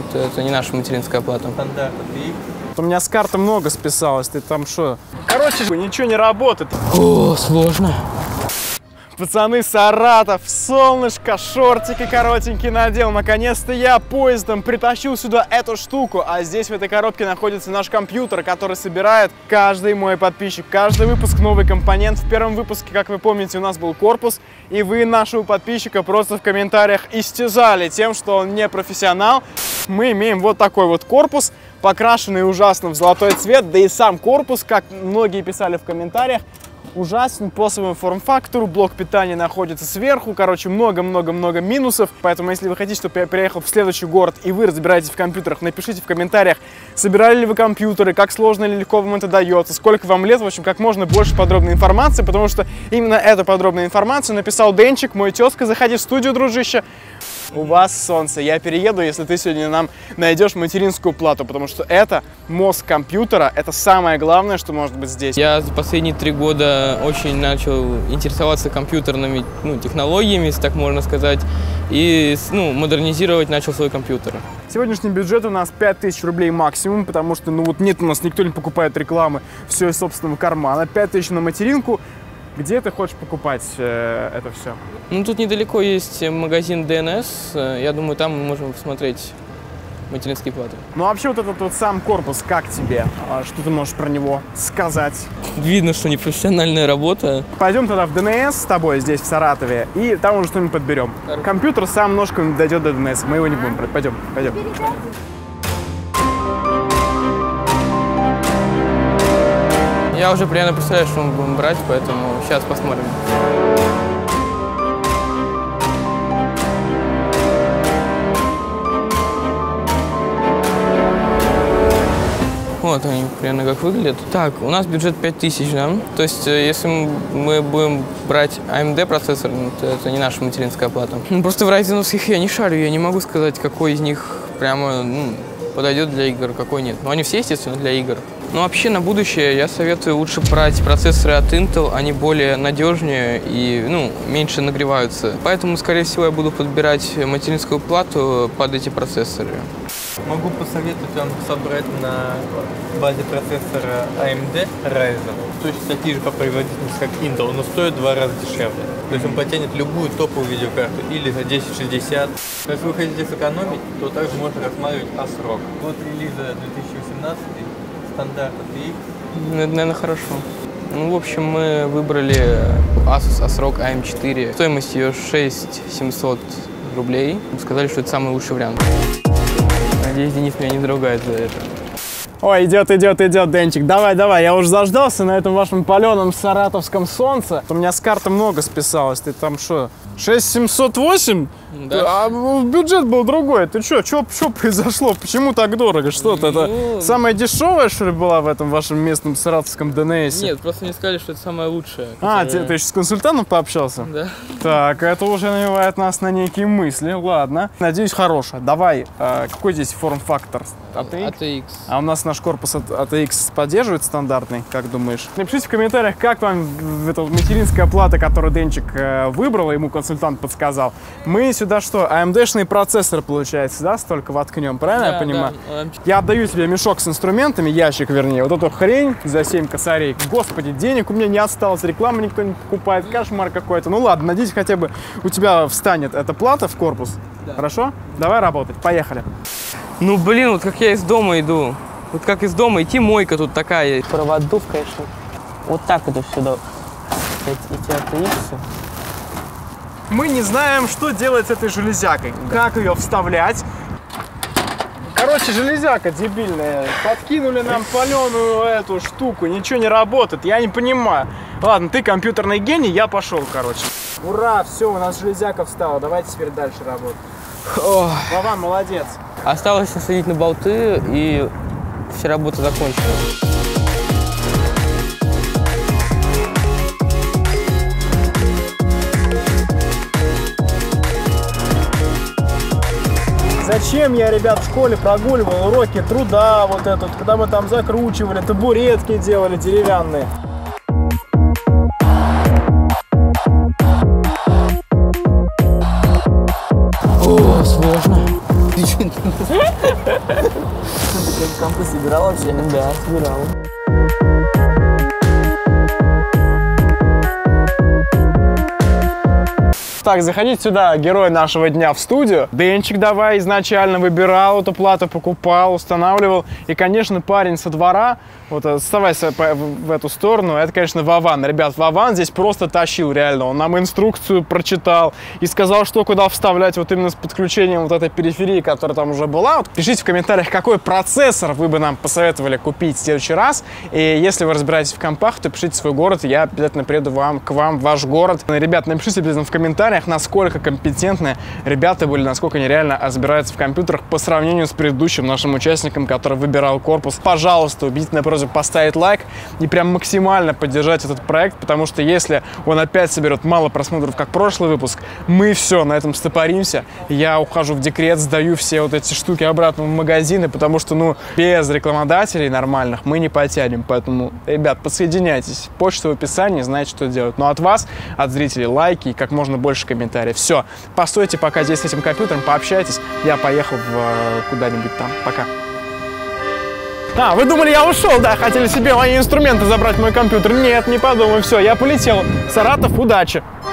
это не наша материнская плата. Стандарт ATX. У меня с карты много списалось, ты там что? Короче, ничего не работает. О, сложно. Пацаны, Саратов, солнышко, шортики коротенькие надел. Наконец-то я поездом притащил сюда эту штуку. А здесь в этой коробке находится наш компьютер, который собирает каждый мой подписчик. Каждый выпуск новый компонент. В первом выпуске, как вы помните, у нас был корпус. И вы нашего подписчика просто в комментариях истязали тем, что он не профессионал. Мы имеем вот такой вот корпус, покрашенный ужасно в золотой цвет. Да и сам корпус, как многие писали в комментариях, ужасен по своему форм-фактору, блок питания находится сверху, короче, много-много-много минусов, поэтому если вы хотите, чтобы я переехал в следующий город и вы разбираетесь в компьютерах, напишите в комментариях, собирали ли вы компьютеры, как сложно или легко вам это дается, сколько вам лет, в общем, как можно больше подробной информации, потому что именно эту подробную информацию написал Денчик, мой тезка, заходи в студию, дружище. У вас солнце. Я перееду, если ты сегодня нам найдешь материнскую плату, потому что это мозг компьютера, это самое главное, что может быть здесь. Я за последние 3 года очень начал интересоваться компьютерными технологиями, если так можно сказать, и модернизировать начал свой компьютер. Сегодняшний бюджет у нас 5000 рублей максимум, потому что нет, у нас никто не покупает рекламы, все из собственного кармана. 5000 на материнку. Где ты хочешь покупать это все? Тут недалеко есть магазин DNS. Я думаю, там мы можем посмотреть материнские платы. Ну, вообще, вот этот вот сам корпус, как тебе? Что ты можешь про него сказать? Видно, что непрофессиональная работа. Пойдем тогда в DNS с тобой здесь, в Саратове, и там уже что-нибудь подберем. Компьютер сам ножками дойдет до DNS, мы его не будем брать. Пойдем. Я уже примерно представляю, что мы будем брать, поэтому сейчас посмотрим. Вот они примерно как выглядят. Так, у нас бюджет 5000, да? То есть, если мы будем брать AMD процессор, то это не наша материнская плата. Просто в райзеновских я не шарю, я не могу сказать, какой из них прямо подойдет для игр, какой нет. Но они все, естественно, для игр. Но вообще на будущее я советую лучше брать процессоры от Intel, они более надежнее и меньше нагреваются. Поэтому, скорее всего, я буду подбирать материнскую плату под эти процессоры. Могу посоветовать вам собрать на базе процессора AMD Ryzen. Точно такие же по производительности, как Intel, но стоит в 2 раза дешевле. То есть он потянет любую топовую видеокарту или за 1060. Но если вы хотите сэкономить, то также можно рассматривать ASRock. Год релиза 2018, стандарт ATX. Это, наверное, хорошо. В общем, мы выбрали Asus ASRock AM4. Стоимость ее 6700 рублей. Сказали, что это самый лучший вариант. Надеюсь, Денис меня не наругает за это. Ой, идет, Денчик. Давай, я уже заждался на этом вашем паленом саратовском солнце. У меня с карты много списалось. Ты там что, 6708? Да. А бюджет был другой. Ты что произошло? Почему так дорого? Что-то это самая дешевая, что ли, была в этом вашем местном саратовском ДНС? Нет, просто мне сказали, что это самое лучшее. Ты еще с консультантом пообщался? Да. Так, это уже навевает нас на некие мысли. Ладно. Надеюсь, хорошая. Давай, какой здесь форм-фактор? ATX. А у нас наш корпус от ATX поддерживает стандартный, как думаешь? Напишите в комментариях, как вам эта материнская плата, которую Денчик выбрал, ему консультант подсказал. Мы сюда что, AMD-шный процессор, получается, да, столько воткнем, правильно я понимаю? Да. Я отдаю тебе мешок с инструментами, ящик вернее, вот эту хрень за 7 косарей. Господи, денег у меня не осталось, рекламу никто не покупает, кошмар какой-то. Ну ладно, надеюсь, хотя бы у тебя встанет эта плата в корпус. Да. Хорошо? Давай работать, поехали. Блин, вот как я из дома иду. Вот как из дома идти, мойка тут такая. Проводов, конечно. Вот так это сюда. Эти ATX. Мы не знаем, что делать с этой железякой. Как ее вставлять. Короче, железяка дебильная. Подкинули нам паленую эту штуку. Ничего не работает. Я не понимаю. Ладно, ты компьютерный гений, я пошел, короче. Ура, все, у нас железяка встала. Давайте теперь дальше работать. Вован, молодец. Осталось насадить на болты, и вся работа закончена. Зачем я, ребят, в школе прогуливал уроки труда, вот этот, когда мы там закручивали, табуретки делали деревянные. О, сложно. Ты что, компы собирал вообще? Да, собирал. Так, заходите сюда, герой нашего дня, в студию. Денчик давай изначально выбирал эту плату, покупал, устанавливал. И, конечно, парень со двора, вот оставайся в эту сторону, это, конечно, Вован. Ребят, Вован здесь просто тащил, реально. Он нам инструкцию прочитал и сказал, что куда вставлять вот именно с подключением вот этой периферии, которая там уже была. Вот пишите в комментариях, какой процессор вы бы нам посоветовали купить в следующий раз. И если вы разбираетесь в компах, то пишите свой город, и я обязательно приеду к вам в ваш город. Ребят, напишите обязательно в комментариях, насколько компетентны ребята были, насколько они реально разбираются в компьютерах по сравнению с предыдущим нашим участником, который выбирал корпус. Пожалуйста, убедительная просьба поставить лайк и прям максимально поддержать этот проект, потому что если он опять соберет мало просмотров, как прошлый выпуск, мы все, на этом стопоримся. Я ухожу в декрет, сдаю все вот эти штуки обратно в магазины, потому что, ну, без рекламодателей нормальных мы не потянем. Поэтому, ребят, подсоединяйтесь. Почта в описании, знаете, что делать. Но от вас, от зрителей, лайки и как можно больше комментариев. Все, постойте пока здесь с этим компьютером, пообщайтесь. Я поехал куда-нибудь там. Пока. А, вы думали, я ушел, да? Хотели себе мои инструменты забрать, мой компьютер? Нет, не подумай, все, я полетел. Саратов, удачи.